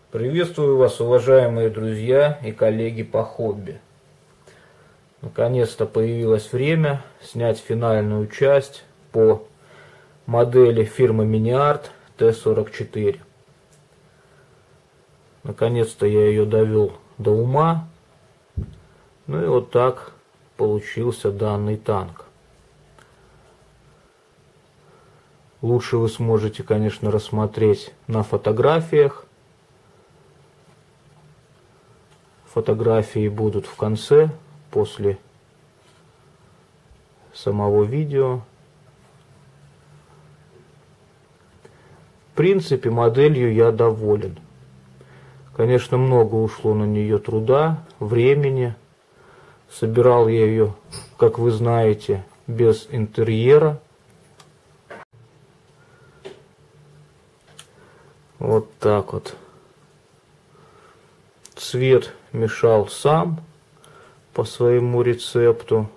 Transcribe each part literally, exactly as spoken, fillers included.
Приветствую вас, уважаемые друзья и коллеги по хобби. Наконец-то появилось время снять финальную часть по модели фирмы Mini-Art Т сорок четыре. Наконец-то я ее довел до ума. Ну и вот так получился данный танк. Лучше вы сможете, конечно, рассмотреть на фотографиях. Фотографии будут в конце, после самого видео. В принципе, моделью я доволен. Конечно, много ушло на нее труда, времени. Собирал я ее, как вы знаете, без интерьера. Вот так вот. Цвет мешал сам по своему рецепту.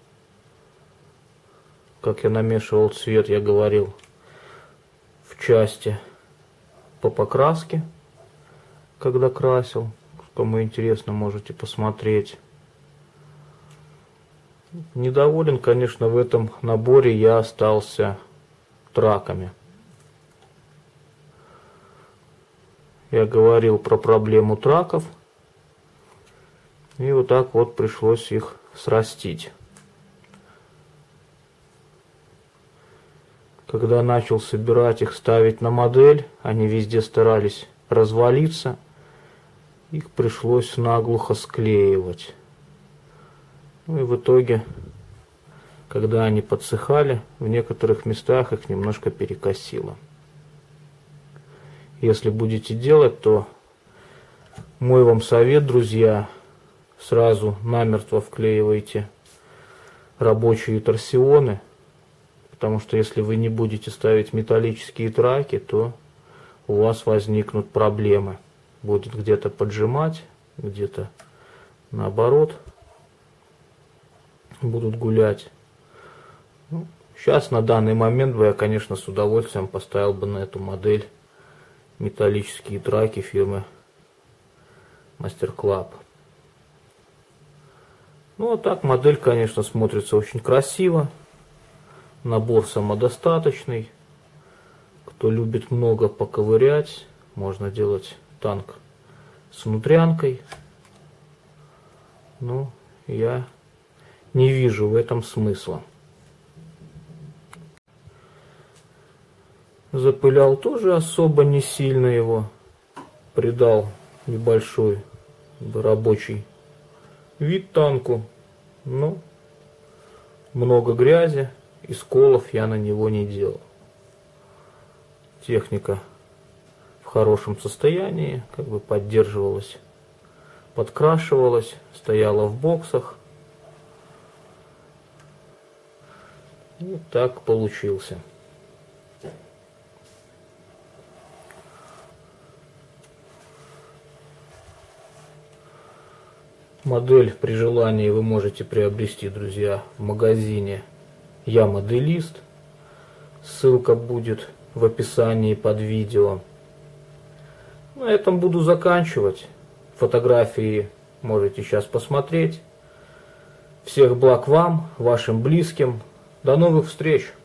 Как я намешивал цвет, я говорил в части по покраске, когда красил. Кому интересно, можете посмотреть. Недоволен, конечно, в этом наборе я остался траками. Я говорил про проблему траков. И вот так вот пришлось их срастить. Когда начал собирать их, ставить на модель, они везде старались развалиться. Их пришлось наглухо склеивать. Ну и в итоге, когда они подсыхали, в некоторых местах их немножко перекосило. Если будете делать, то мой вам совет, друзья, сразу намертво вклеивайте рабочие торсионы, потому что если вы не будете ставить металлические траки, то у вас возникнут проблемы. Будет где-то поджимать, где-то наоборот будут гулять. Ну, сейчас на данный момент бы я, конечно, с удовольствием поставил бы на эту модель металлические траки фирмы Мастер Клаб. Ну а так модель, конечно, смотрится очень красиво. Набор самодостаточный. Кто любит много поковырять, можно делать танк с внутрянкой. Ну, я не вижу в этом смысла. Запылял тоже особо не сильно его. Придал небольшой рабочий вид танку. Но много грязи и сколов я на него не делал. Техника в хорошем состоянии, как бы поддерживалась, подкрашивалась, стояла в боксах. И так получился. Модель при желании вы можете приобрести, друзья, в магазине Я Моделист. Ссылка будет в описании под видео. На этом буду заканчивать. Фотографии можете сейчас посмотреть. Всех благ вам, вашим близким. До новых встреч!